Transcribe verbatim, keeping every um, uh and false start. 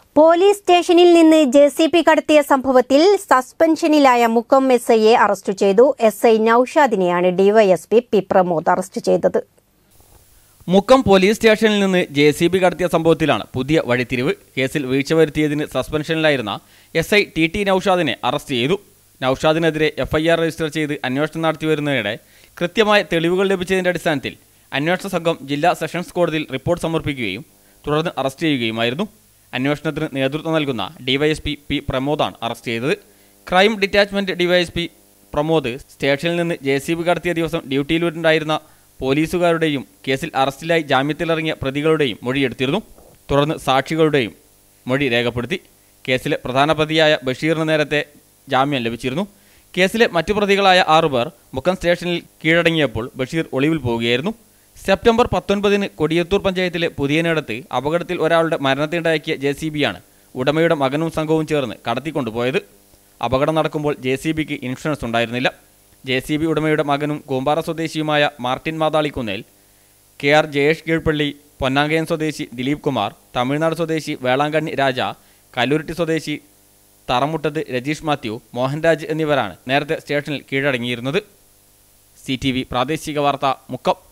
Police സ്റ്റേഷനിൽ നിന്ന് J C B കടത്തിയ സംഭവത്തിൽ സസ്പെൻഷനിലായ മുക്കം എസ് ഐയെ അറസ്റ്റ് ചെയ്തു. എസ് ഐ നൌഷാദിനെയാണ് ഡിവൈഎസ്പി പി പ്രമോദ് അറസ്റ്റ് ചെയ്തത്. മുക്കം പോലീസ് സ്റ്റേഷനിൽ നിന്ന് ജെ സി ബി കടത്തിയ സംഭവത്തിലാണ് പുതിയ വഴിത്തിരിവ്. കേസിൽ വീഴ്ച വരുത്തിയതിന് സസ്പെൻഷനിലായിരുന്ന എസ് ഐ ടി ടി നൌഷാദിനെ അറസ്റ്റ് ചെയ്തു. നൌഷാദിനെതിരെ എഫ് ഐ ആർ രജിസ്റ്റർ ചെയ്ത് അന്വേഷണം നടത്തിവരുന്നതിനിടെ കൃത്യമായ തെളിവുകൾ ലഭിച്ചതിന്റെ അടിസ്ഥാനത്തിൽ അന്വേഷണ സംഘം ജില്ലാ സെഷൻസ് കോടതിയിൽ റിപ്പോർട്ട് സമർപ്പിക്കുകയും തുടർന്ന് അറസ്റ്റ് ചെയ്യുകയുമായിരുന്നു. അന്വേഷണത്തിന് നേതൃത്വം നൽകുന്ന ഡിവൈഎസ്പി പി പ്രമോദാണ് അറസ്റ്റ് ചെയ്തത്. ക്രൈം ഡിറ്റാച്ച്മെന്റ് ഡിവൈഎസ്പി പ്രമോദ് സ്റ്റേഷനിൽ നിന്ന് ജെ സി ബി കടത്തിയ ദിവസം ഡ്യൂട്ടിയിലുണ്ടായിരുന്ന പോലീസുകാരുടെയും കേസിൽ അറസ്റ്റിലായി ജാമ്യത്തിലിറങ്ങിയ പ്രതികളുടെയും മൊഴിയെടുത്തിരുന്നു. തുടർന്ന് സാക്ഷികളുടെയും മൊഴി രേഖപ്പെടുത്തി. കേസിലെ പ്രധാന പ്രതിയായ ബഷീറിന് നേരത്തെ ജാമ്യം ലഭിച്ചിരുന്നു. കേസിലെ മറ്റു പ്രതികളായ ആറുപേർ മുക്കം സ്റ്റേഷനിൽ കീഴടങ്ങിയപ്പോൾ ബഷീർ ഒളിവിൽ പോവുകയായിരുന്നു. സെപ്റ്റംബർ പത്തൊൻപതിന് കൊടിയത്തൂർ പഞ്ചായത്തിലെ പുതിയനടത്ത് അപകടത്തിൽ ഒരാളുടെ മരണത്തിനിടയാക്കിയ ജെ സി ബിയാണ് ഉടമയുടെ മകനും സംഘവും ചേർന്ന് കടത്തിക്കൊണ്ടുപോയത്. അപകടം നടക്കുമ്പോൾ ജെ സി ബിക്ക് ഇൻഷുറൻസ് ഉണ്ടായിരുന്നില്ല. ജെ സി ബി ഉടമയുടെ മകനും കൂമ്പാറ സ്വദേശിയുമായ മാർട്ടിൻ മാതാളിക്കുന്നേൽ, കെ ആർ ജയേഷ് കീഴ്പള്ളി, പൊന്നാങ്കയം സ്വദേശി ദിലീപ് കുമാർ, തമിഴ്നാട് സ്വദേശി വേളാങ്കണ്ണി രാജ, കല്ലൂരിട്ടി സ്വദേശി തറമുട്ടത്ത് രജീഷ് മാത്യു, മോഹൻരാജ് എന്നിവരാണ് നേരത്തെ സ്റ്റേഷനിൽ കീഴടങ്ങിയിരുന്നത്. സി ടി വി പ്രാദേശിക വാർത്ത മുക്കം.